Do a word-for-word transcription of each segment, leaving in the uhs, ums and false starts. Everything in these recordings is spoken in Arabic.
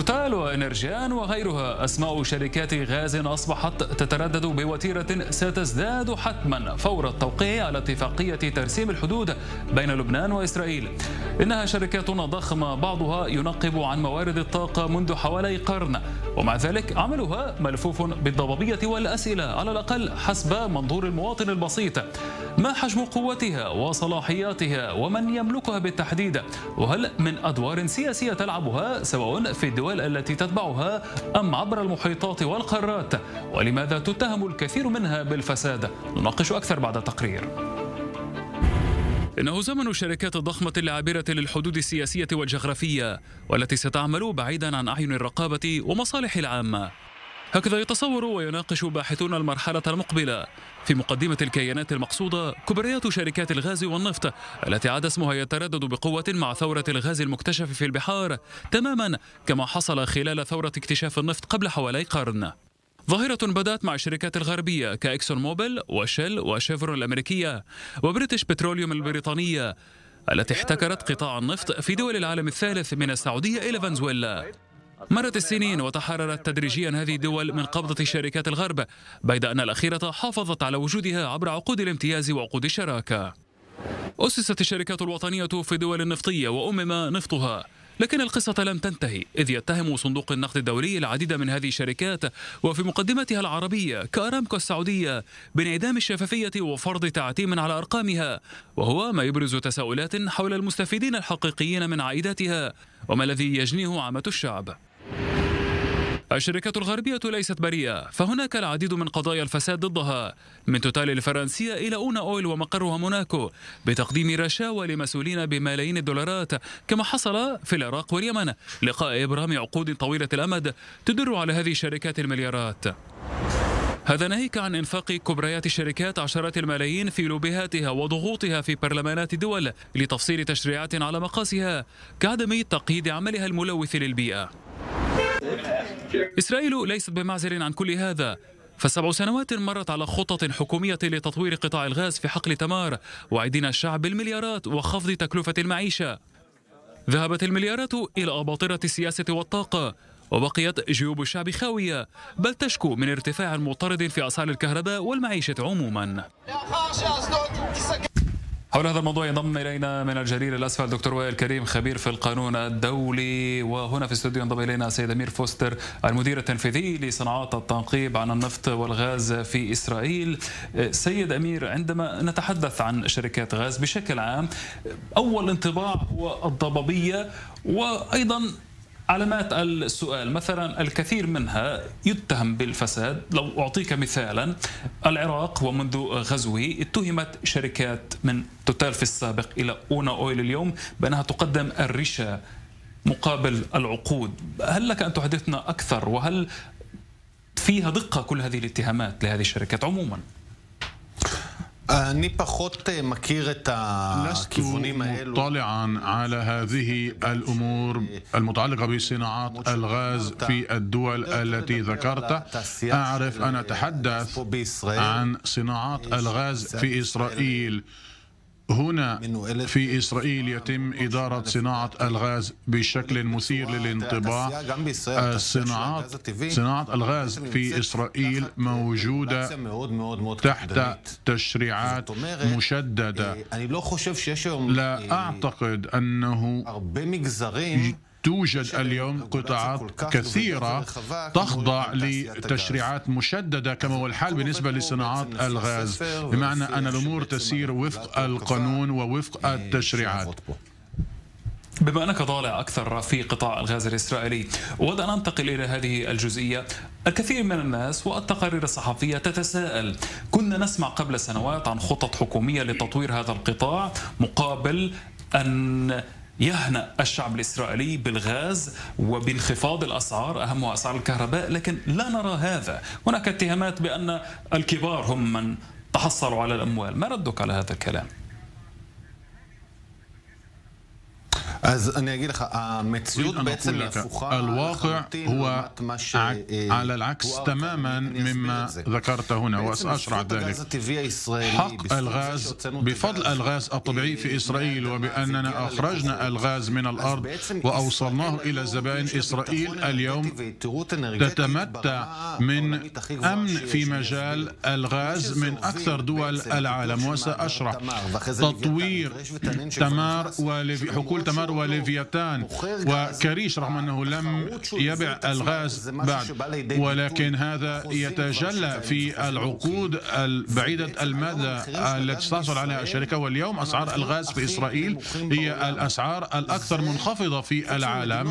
توتال وإنرجيان وغيرها أسماء شركات غاز أصبحت تتردد بوتيرة ستزداد حتما فور التوقيع على اتفاقية ترسيم الحدود بين لبنان وإسرائيل. إنها شركات ضخمة بعضها ينقب عن موارد الطاقة منذ حوالي قرن، ومع ذلك عملها ملفوف بالضبابية والأسئلة على الأقل حسب منظور المواطن البسيط. ما حجم قوتها وصلاحياتها ومن يملكها بالتحديد؟ وهل من أدوار سياسية تلعبها سواء في الدول التي تتبعها أم عبر المحيطات والقارات؟ ولماذا تتهم الكثير منها بالفساد؟ نناقش أكثر بعد التقرير. إنه زمن الشركات الضخمة العابرة للحدود السياسية والجغرافية والتي ستعمل بعيدا عن أعين الرقابة ومصالح العامة. هكذا يتصور ويناقش باحثون المرحلة المقبلة. في مقدمة الكيانات المقصودة كبريات شركات الغاز والنفط التي عاد اسمها يتردد بقوة مع ثورة الغاز المكتشف في البحار، تماما كما حصل خلال ثورة اكتشاف النفط قبل حوالي قرن. ظاهرة بدأت مع الشركات الغربية كإكسون موبيل وشيل وشيفرون الأمريكية وبريتش بتروليوم البريطانية التي احتكرت قطاع النفط في دول العالم الثالث من السعودية إلى فنزويلا. مرت السنين وتحررت تدريجيا هذه الدول من قبضة شركات الغرب، بيد أن الأخيرة حافظت على وجودها عبر عقود الامتياز وعقود الشراكة. أسست الشركات الوطنية في دول النفطية وأمم نفطها، لكن القصة لم تنتهي، إذ يتهم صندوق النقد الدولي العديد من هذه الشركات وفي مقدمتها العربية كأرامكو السعودية بانعدام الشفافية وفرض تعتيم على أرقامها، وهو ما يبرز تساؤلات حول المستفيدين الحقيقيين من عائداتها وما الذي يجنيه عامة الشعب. الشركات الغربية ليست بريئة، فهناك العديد من قضايا الفساد ضدها، من توتال الفرنسية إلى أونا أويل ومقرها موناكو، بتقديم رشاوى لمسؤولين بملايين الدولارات كما حصل في العراق واليمن، لقاء إبرام عقود طويلة الأمد تدر على هذه الشركات المليارات. هذا ناهيك عن إنفاق كبريات الشركات عشرات الملايين في لوبيهاتها وضغوطها في برلمانات الدول لتفصيل تشريعات على مقاسها كعدم تقييد عملها الملوث للبيئة. إسرائيل ليست بمعزل عن كل هذا، فسبع سنوات مرت على خطط حكومية لتطوير قطاع الغاز في حقل تمار وعدنا الشعب بالمليارات وخفض تكلفة المعيشة. ذهبت المليارات إلى أباطرة السياسة والطاقة وبقيت جيوب الشعب خاوية، بل تشكو من ارتفاع مضطرد في أسعار الكهرباء والمعيشة عموما. حول هذا الموضوع ينضم إلينا من الجليل الأسفل دكتور وائل كريم، خبير في القانون الدولي، وهنا في الاستوديو ينضم إلينا السيد أمير فوستر، المدير التنفيذي لصناعات التنقيب عن النفط والغاز في إسرائيل. سيد أمير، عندما نتحدث عن شركات غاز بشكل عام، أول انطباع هو الضبابية وأيضا علامات السؤال. مثلا الكثير منها يتهم بالفساد. لو أعطيك مثالا، العراق ومنذ غزوه اتهمت شركات من توتال في السابق إلى أونا أويل اليوم بأنها تقدم الرشا مقابل العقود. هل لك أن تحدثنا أكثر، وهل فيها دقة كل هذه الاتهامات لهذه الشركات عموما؟ لست مطلعا على هذه الأمور المتعلقة بصناعات الغاز في الدول التي ذكرت. أعرف أن أتحدث عن صناعات الغاز في إسرائيل. هنا في إسرائيل يتم إدارة صناعة الغاز بشكل مثير للانطباع. الصناعات صناعة الغاز في إسرائيل موجودة تحت تشريعات مشددة. لا أعتقد أنه توجد اليوم قطاعات كثيرة تخضع لتشريعات مشددة كما هو الحال بالنسبة لصناعات الغاز، بمعنى أن الأمور تسير وفق القانون ووفق التشريعات. بما أنك طالع أكثر في قطاع الغاز الإسرائيلي، أود أن أنتقل إلى هذه الجزئية. الكثير من الناس والتقارير الصحفية تتساءل، كنا نسمع قبل سنوات عن خطط حكومية لتطوير هذا القطاع مقابل أن يهنأ الشعب الإسرائيلي بالغاز وبانخفاض الأسعار، أهمها أسعار الكهرباء، لكن لا نرى هذا. هناك اتهامات بأن الكبار هم من تحصلوا على الأموال. ما ردك على هذا الكلام؟ أريد أن أقول لك الواقع هو على العكس تماما مما ذكرت هنا، وسأشرح ذلك. حق الغاز بفضل الغاز الطبيعي في إسرائيل، وبأننا أخرجنا الغاز من الأرض وأوصلناه إلى زبائن إسرائيل، اليوم تتمتع من أمن في مجال الغاز من أكثر دول العالم. وسأشرح تطوير تمار حقول تمار وليفياتان وكريش، رغم أنه لم يبع الغاز بعد، ولكن هذا يتجلى في العقود البعيدة المدى التي تحصل عليها الشركة. واليوم أسعار الغاز في إسرائيل هي الأسعار الأكثر منخفضة في العالم،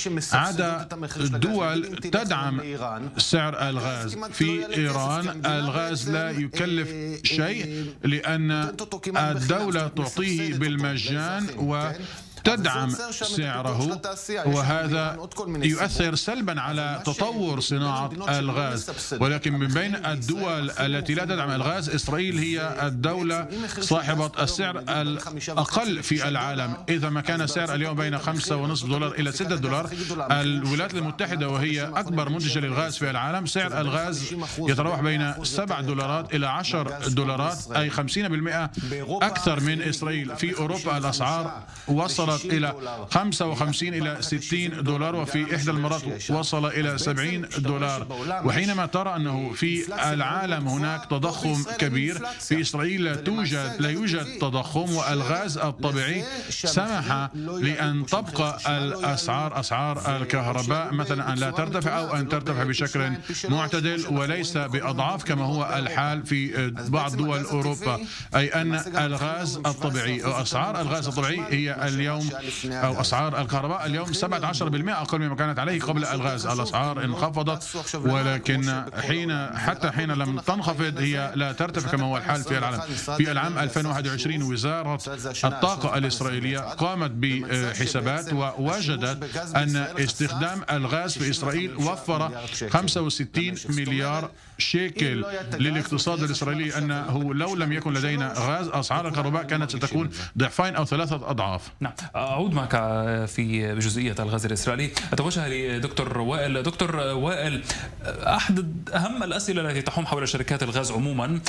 عدا دول تدعم سعر الغاز. في إيران الغاز لا يكلف شيء لأن الدولة تعطيه بالمجان و تدعم سعره، وهذا يؤثر سلبا على تطور صناعة الغاز. ولكن من بين الدول التي لا تدعم الغاز، إسرائيل هي الدولة صاحبة السعر الأقل في العالم. إذا ما كان السعر اليوم بين خمسة ونصف دولار إلى ستة دولار، الولايات المتحدة وهي أكبر منتجة للغاز في العالم سعر الغاز يتراوح بين سبع دولارات إلى عشر دولارات، أي خمسين بالمئة أكثر من إسرائيل. في أوروبا الأسعار وصلت إلى خمسة وخمسين إلى ستين دولار، وفي إحدى المرات وصل إلى سبعين دولار. وحينما ترى أنه في العالم هناك تضخم كبير، في إسرائيل لا توجد لا يوجد تضخم، والغاز الطبيعي سمح لأن تبقى الأسعار أسعار الكهرباء مثلا أن لا ترتفع أو أن ترتفع بشكل معتدل وليس بأضعاف كما هو الحال في بعض دول أوروبا. أي أن الغاز الطبيعي أو أسعار الغاز الطبيعي هي اليوم أو أسعار الكهرباء اليوم سبعة عشر بالمئة أقل مما كانت عليه قبل الغاز. الأسعار انخفضت، ولكن حين حتى حين لم تنخفض هي لا ترتفع كما هو الحال في العالم. في العام ألفين وواحد وعشرين وزارة الطاقة الإسرائيلية قامت بحسابات ووجدت أن استخدام الغاز في إسرائيل وفر خمسة وستين مليار شيكل للاقتصاد الإسرائيلي، أنه لو لم يكن لدينا غاز أسعار الكهرباء كانت ستكون ضعفين أو ثلاثة أضعاف. نعم، أعود معك في جزئية الغاز الإسرائيلي. أتوجه لدكتور وائل. دكتور وائل، أحد أهم الأسئلة التي تحوم حول شركات الغاز عموما،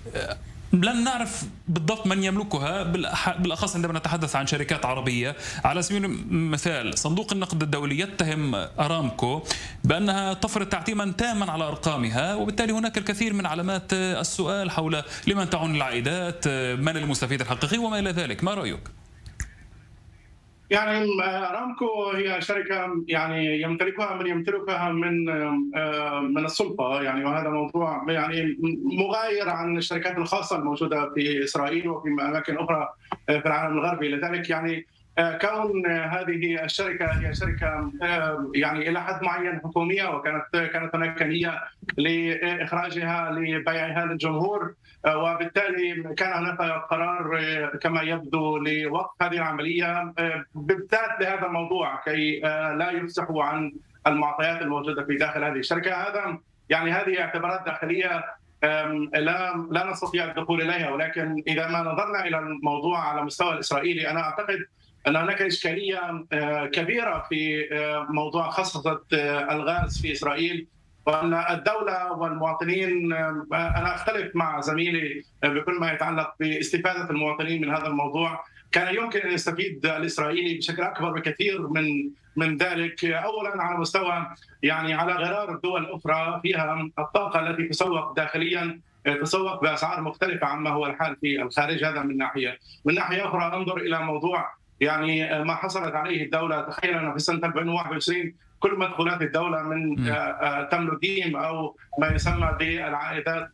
لن نعرف بالضبط من يملكها، بالأخص عندما نتحدث عن شركات عربية. على سبيل المثال صندوق النقد الدولي يتهم أرامكو بأنها تفرض تعتيما تاما على أرقامها، وبالتالي هناك الكثير من علامات السؤال حول لمن تعود العائدات، من المستفيد الحقيقي وما إلى ذلك. ما رأيك؟ يعني أرامكو هي شركة يعني يمتلكها من يمتلكها من من السلطة، يعني وهذا موضوع يعني مغاير عن الشركات الخاصة الموجودة في إسرائيل وفي أماكن أخرى في العالم الغربي. لذلك يعني كون هذه الشركة هي شركة يعني إلى حد معين حكومية، وكانت كانت هناك نية لإخراجها لبيعها للجمهور، وبالتالي كان هناك قرار كما يبدو لوقف هذه العملية بالذات لهذا الموضوع كي لا يفسحوا عن المعطيات الموجودة في داخل هذه الشركة. هذا يعني هذه اعتبارات داخلية لا لا نستطيع الدخول إليها، ولكن إذا ما نظرنا إلى الموضوع على مستوى الإسرائيلي، أنا أعتقد أن هناك إشكالية كبيرة في موضوع خصخصة الغاز في إسرائيل، وأن الدولة والمواطنين، أنا أختلف مع زميلي بكل ما يتعلق باستفادة المواطنين من هذا الموضوع. كان يمكن أن يستفيد الإسرائيلي بشكل أكبر بكثير من من ذلك، أولا على مستوى يعني على غرار الدول الأخرى فيها الطاقة التي تسوق داخليا تسوق بأسعار مختلفة عما هو الحال في الخارج. هذا من ناحية. من ناحية أخرى انظر إلى موضوع يعني ما حصلت عليه الدولة. تخيل أن في سنة ألفين وواحد وعشرين كل مدخولات الدولة من تملوديم أو ما يسمى بالعائدات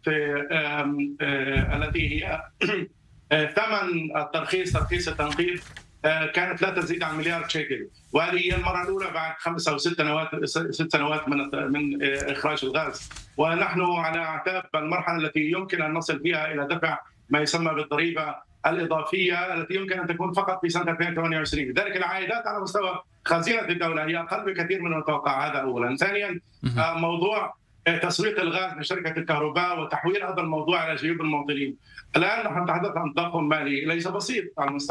التي هي ثمن الترخيص ترخيص التنقيط كانت لا تزيد عن مليار شيكل، وهذه هي المرة الأولى بعد خمس أو ست سنوات ست سنوات من من إخراج الغاز، ونحن على أعتاب المرحلة التي يمكن أن نصل فيها إلى دفع ما يسمى بالضريبة الإضافية التي يمكن أن تكون فقط في سنة ألفين وثمانية وعشرين. لذلك العائدات على مستوى خزينة الدولة هي أقل بكثير من المتوقع. هذا أولا. ثانيا موضوع تسويق الغاز لشركة الكهرباء وتحويل هذا الموضوع على جيوب المواطنين. الآن نحن نتحدث عن تضخم مالي ليس بسيط على مستوى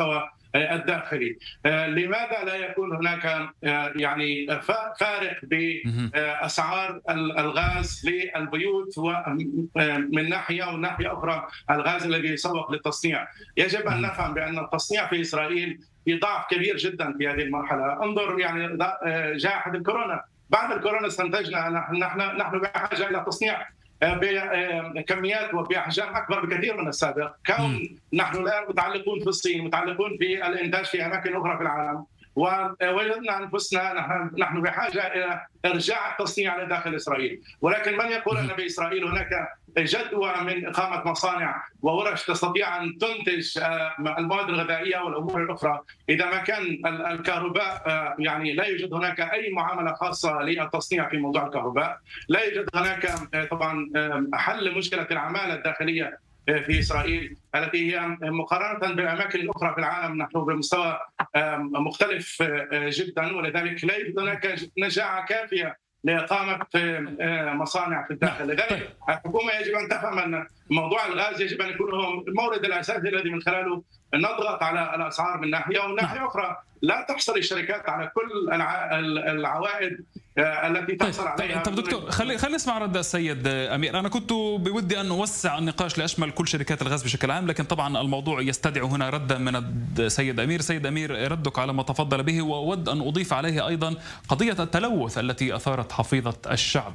الداخلي. لماذا لا يكون هناك يعني فارق بأسعار الغاز للبيوت من ناحية ومن ناحية أخرى الغاز الذي يسوق للتصنيع؟ يجب أن نفهم بأن التصنيع في إسرائيل في ضعف كبير جدا في هذه المرحلة. انظر يعني جائحة الكورونا، بعد الكورونا استنتجنا نحن نحن بحاجة إلى تصنيع بكميات وبأحجام أكبر بكثير من السابق. كون نحن الآن متعلقون في الصين، متعلقون في الإنتاج في أماكن أخرى في العالم، ووجدنا أنفسنا نحن بحاجة إلى إرجاع التصنيع لداخل إسرائيل. ولكن من يقول أن بإسرائيل هناك جدوى من إقامة مصانع وورش تستطيع أن تنتج المواد الغذائية والأمور الأخرى إذا ما كان الكهرباء يعني لا يوجد هناك أي معاملة خاصة للتصنيع في موضوع الكهرباء، لا يوجد هناك طبعا حل مشكلة العمالة الداخلية في إسرائيل التي هي مقارنة بالأماكن الأخرى في العالم نحن بمستوى مختلف جدا، ولذلك لا يوجد هناك نجاعة كافية لإقامة مصانع في الداخل. لذلك الحكومة يجب أن تفهم أن موضوع الغاز يجب أن يكون هو المورد الأساسي الذي من خلاله نضغط على الأسعار من ناحية، ومن ناحية أخرى لا تحصل الشركات على كل العوائد التي تحصل عليها. طيب دكتور، خلي خلي نسمع رد السيد امير. انا كنت بودي ان نوسع النقاش لاشمل كل شركات الغاز بشكل عام، لكن طبعا الموضوع يستدعي هنا ردا من السيد امير. سيد امير، ردك على ما تفضل به، واود ان اضيف عليه ايضا قضيه التلوث التي اثارت حفيظه الشعب.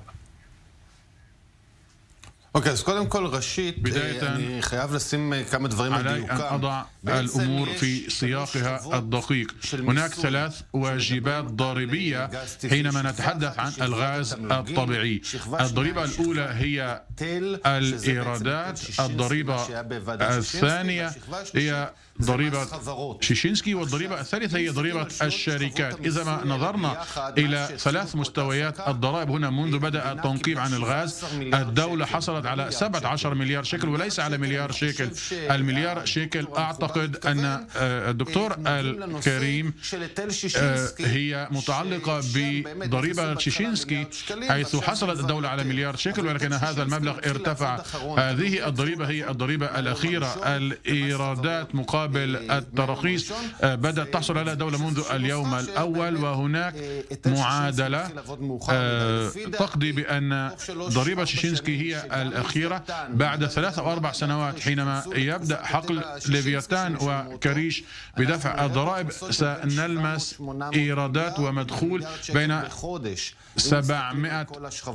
אוקיי, אז קודם כל ראשית אני חייב לשים כמה דברים על דיוקם. علي أن أضع الأمور في سياقها الدقيق. هناك ثلاث واجبات ضريبية حينما نتحدث عن الغاز الطبيعي. الضريبة الأولى هي الإيرادات، الضريبة الثانية هي ضريبة شيشينسكي، والضريبة الثالثة هي ضريبة الشركات. إذا ما نظرنا إلى ثلاث مستويات الضرائب هنا منذ بدأ التنقيب عن الغاز، الدولة حصلت على سبعة عشر مليار شيكل وليس على مليار شيكل. المليار شيكل أعتقد أن الدكتور الكريم هي متعلقة بضريبة شيشينسكي حيث حصلت الدولة على مليار شيكل، ولكن هذا المبلغ ارتفع. هذه الضريبة هي الضريبة الأخيرة. الإيرادات مقابل التراخيص بدأت تحصل على الدولة منذ اليوم الأول، وهناك معادلة تقضي بأن ضريبة شيشينسكي هي الأخيرة. بعد ثلاث أو أربع سنوات حينما يبدأ حقل ليفياتان وكريش بدفع الضرائب سنلمس إيرادات ومدخول بين سبعمائة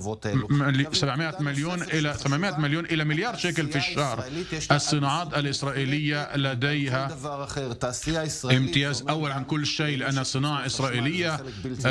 مليون إلى ثمانمائة مليون إلى مليار شيكل في الشهر. الصناعات الإسرائيلية لديها امتياز أول عن كل شيء، لأن الصناعة الإسرائيلية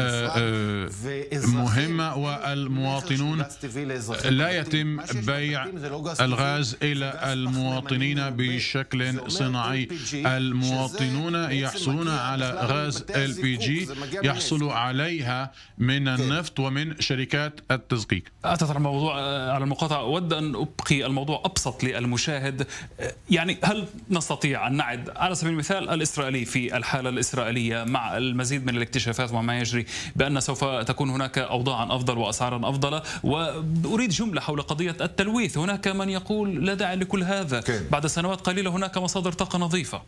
مهمة، والمواطنون لا يتم بيع الغاز إلى المواطنين بشكل صناعي. المواطنون يحصلون على غاز إل بي جي يحصلوا عليها من النفط ومن شركات التزقيق. أعتذر على الموضوع على المقاطعة، أود أن أبقي الموضوع أبسط للمشاهد. يعني هل نستطيع أن نعد على سبيل المثال الإسرائيلي في الحالة الإسرائيلية مع المزيد من الاكتشافات وما يجري بأن سوف تكون هناك أوضاعا أفضل وأسعارا أفضل؟ وأريد جملة حول قضية التلويث. هناك من يقول لا داعي لكل هذا، بعد سنوات قليلة هناك مصادر طاقة نظيفة.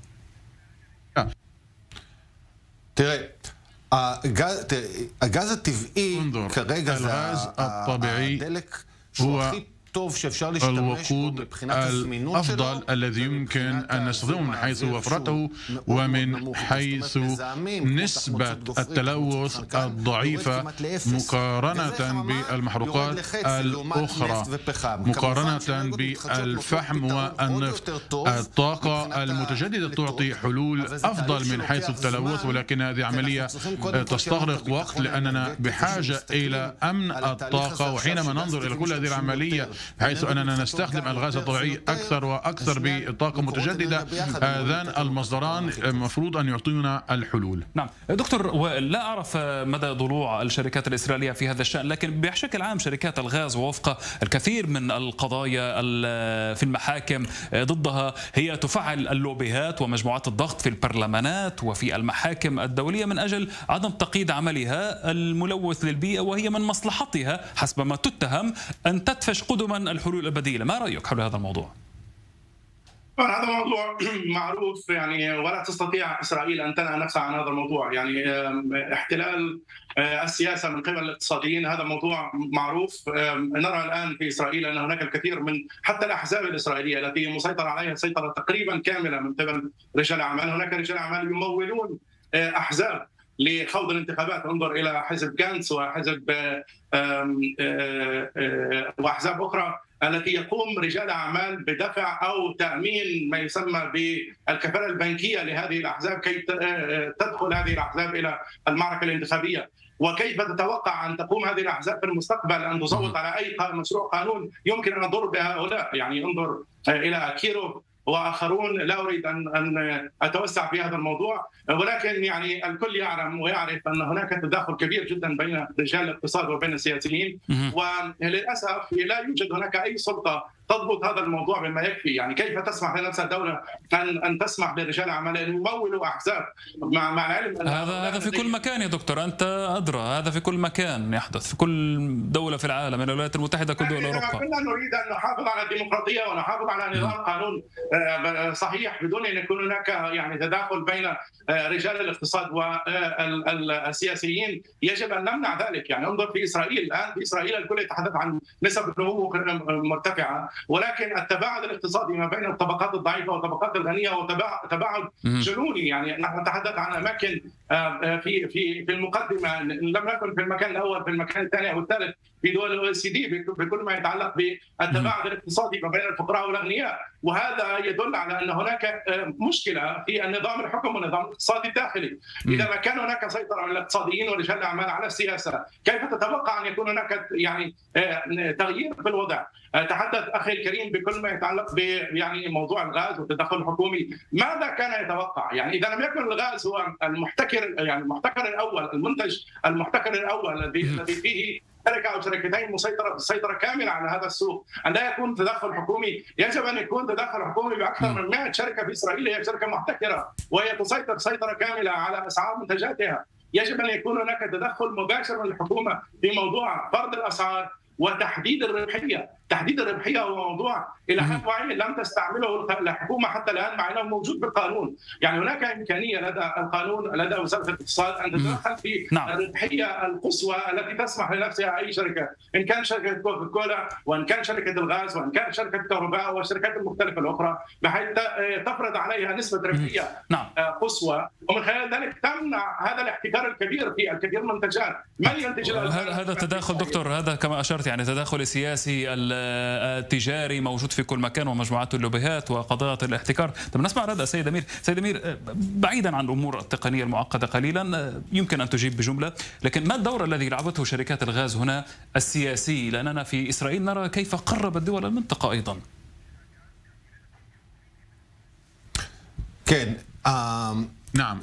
הגז הטבעי כרגע זה הדלק שהוא הכי טוב שאפשר להשתמש בו מבחינת הזמינות שלו, الأفضل الذي يمكن أن نستخدمه من حيث وفرته ومن حيث نسبة التلوث الضعيفة مقارنة بالمحروقات الأخرى، مقارنة بالفحم والنفط. الطاقة المتجددة تعطي حلول أفضل من حيث التلوث، ولكن هذه عملية تستغرق وقت لأننا بحاجة إلى أمن الطاقة. وحينما ننظر إلى كل هذه العملية حيث أننا نستخدم الغاز الطبيعي أكثر وأكثر بطاقة متجددة، هذان المصدران المفروض أن يعطينا الحلول. نعم دكتور، لا أعرف مدى ضلوع الشركات الإسرائيلية في هذا الشأن، لكن بشكل عام شركات الغاز ووفق الكثير من القضايا في المحاكم ضدها هي تفعل اللوبيهات ومجموعات الضغط في البرلمانات وفي المحاكم الدولية من أجل عدم تقييد عملها الملوث للبيئة، وهي من مصلحتها حسب ما تتهم أن تدفش قدما الحلول البديلة. ما رأيك حول هذا الموضوع؟ هذا موضوع معروف يعني، ولا تستطيع إسرائيل أن تنأى نفسها عن هذا الموضوع. يعني احتلال السياسة من قبل الاقتصاديين هذا موضوع معروف. نرى الآن في إسرائيل أن هناك الكثير من حتى الأحزاب الإسرائيلية التي مسيطر عليها سيطرة تقريبا كاملة من قبل رجال أعمال. هناك رجال أعمال يمولون أحزاب لخوض الانتخابات. انظر إلى حزب جانس وحزب وأحزاب أخرى التي يقوم رجال أعمال بدفع أو تأمين ما يسمى بالكفالة البنكية لهذه الأحزاب كي تدخل هذه الأحزاب إلى المعركة الانتخابية. وكيف تتوقع أن تقوم هذه الأحزاب في المستقبل أن تصوت على أي مشروع قانون يمكن أن يضر بهؤلاء؟ يعني انظر إلى كيروف واخرون. لا اريد ان ان اتوسع في هذا الموضوع، ولكن يعني الكل يعلم ويعرف ان هناك تداخل كبير جدا بين رجال الاقتصاد وبين السياسيين، وللاسف لا يوجد هناك اي سلطه تضبط هذا الموضوع بما يكفي. يعني كيف تسمح لنفسها الدوله ان ان تسمح لرجال اعمال ان يمولوا احزاب مع مع العلم هذا هذا في كل مكان يا دكتور، انت ادرى، هذا في كل مكان يحدث في كل دوله في العالم، من الولايات المتحده كل دول اوروبا. كنا نريد ان نحافظ على الديمقراطيه ونحافظ على نظام قانون صحيح بدون ان يكون هناك يعني تداخل بين رجال الاقتصاد والسياسيين. يجب ان نمنع ذلك. يعني انظر في اسرائيل الان، في اسرائيل الكل يتحدث عن نسب نمو مرتفعه، ولكن التباعد الاقتصادي ما بين الطبقات الضعيفه والطبقات الغنيه وتباعد جنوني. يعني نحن نتحدث عن اماكن في في في المقدمه، لم نكن في المكان الاول، في المكان الثاني او الثالث في دول الاو سي دي بكل ما يتعلق بالتباعد الاقتصادي ما بين الفقراء والاغنياء. وهذا يدل على ان هناك مشكله في النظام الحكم والنظام الاقتصادي الداخلي. اذا ما كان هناك سيطره من الاقتصاديين ورجال الاعمال على السياسه، كيف تتوقع ان يكون هناك يعني تغيير في الوضع؟ تحدث اخي الكريم بكل ما يتعلق ب يعني موضوع الغاز والتدخل الحكومي. ماذا كان يتوقع؟ يعني اذا لم يكن الغاز هو المحتكر، يعني المحتكر الاول، المنتج المحتكر الاول الذي فيه شركه او شركتين مسيطره سيطره كامله على هذا السوق، ان لا يكون تدخل حكومي. يجب ان يكون تدخل حكومي باكثر من مئة شركه في اسرائيل هي شركه محتكره وهي تسيطر سيطره كامله على اسعار منتجاتها. يجب ان يكون هناك تدخل مباشر من الحكومه في موضوع فرض الاسعار وتحديد الربحيه. تحديد الربحيه هو موضوع الى حد معين لم تستعمله الحكومه حتى الان، مع انه موجود بالقانون. يعني هناك امكانيه لدى القانون لدى وزاره الاقتصاد ان تتدخل في نعم. الربحيه القصوى التي تسمح لنفسها اي شركه، ان كان شركه كوكاكولا وان كان شركه الغاز وان كان شركه الكهرباء والشركات المختلفه الاخرى، بحيث تفرض عليها نسبه ربحيه نعم. قصوى، ومن خلال ذلك تمنع هذا الاحتكار الكبير في الكثير من المنتجات. من ينتج هذا تداخل دكتور، هذا كما اشرت يعني تداخل سياسي التجاري موجود في كل مكان، ومجموعات اللوبيهات وقضايا الاحتكار. طب نسمع رد سيد أمير. سيد أمير، بعيدا عن الأمور التقنية المعقدة قليلا، يمكن أن تجيب بجملة، لكن ما الدور الذي لعبته شركات الغاز هنا السياسي؟ لأننا في إسرائيل نرى كيف قربت دول المنطقة أيضا. كان نعم،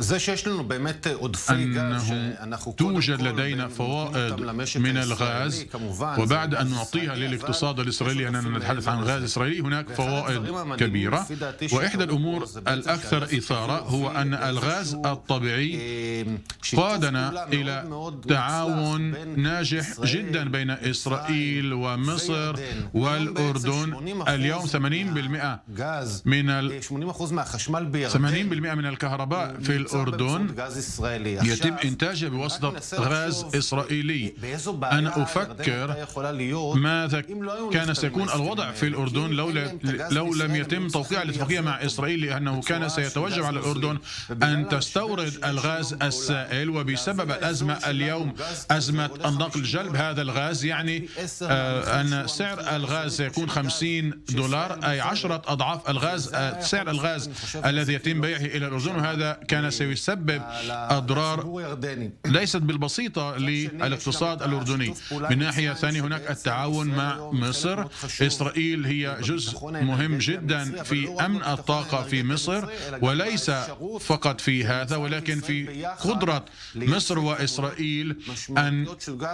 أنه توجد لدينا فوائد من الغاز، وبعد أن نعطيها للاقتصاد الإسرائيلي، أننا نتحدث عن غاز إسرائيلي، هناك فوائد كبيرة. وإحدى الأمور الأكثر إثارة هو أن الغاز الطبيعي قادنا إلى تعاون ناجح جدا بين إسرائيل ومصر والأردن. اليوم ثمانين بالمئة من ال... ثمانين بالمئة من الكهرباء في الأردن يتم إنتاجه بواسطة غاز إسرائيلي. أنا أفكر ماذا كان سيكون الوضع في الأردن لو لو لم يتم توقيع الاتفاقية مع إسرائيل، لأنه كان سيتوجب على الأردن أن تستورد الغاز السائل، وبسبب الأزمة اليوم أزمة النقل جلب هذا الغاز، يعني آه أن سعر الغاز سيكون خمسين دولار، أي عشرة أضعاف الغاز آه سعر الغاز الذي يتم بيعه إلى الأردن. وهذا كان سيسبب أضرار ليست بالبسيطة للاقتصاد الأردني. من ناحية ثانية هناك التعاون مع مصر. إسرائيل هي جزء مهم جدا في أمن الطاقة في مصر، وليس فقط في هذا، ولكن في قدرة مصر وإسرائيل أن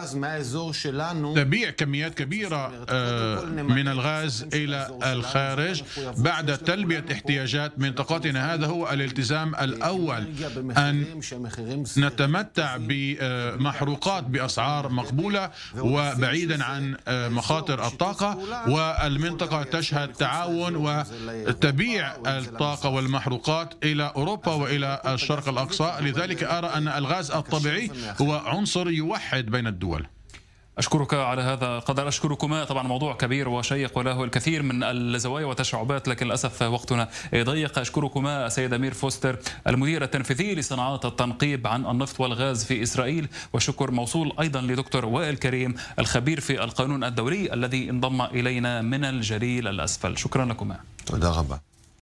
تبيع كميات كبيرة من الغاز إلى الخارج بعد تلبية احتياجات منطقتنا. هذا هو الالتزام الأول الأول أن نتمتع بمحروقات بأسعار مقبولة وبعيدا عن مخاطر الطاقة، والمنطقة تشهد تعاون وتبيع الطاقة والمحروقات إلى أوروبا وإلى الشرق الأقصى. لذلك أرى أن الغاز الطبيعي هو عنصر يوحد بين الدول. أشكرك على هذا القدر، أشكركما. طبعا موضوع كبير وشيق وله الكثير من الزوايا والتشعبات، لكن للأسف وقتنا ضيق. أشكركما السيد أمير فوستر المدير التنفيذي لصناعات التنقيب عن النفط والغاز في إسرائيل، وشكر موصول أيضا لدكتور وائل كريم الخبير في القانون الدولي الذي انضم إلينا من الجليل الأسفل. شكرا لكما. تודה רבה.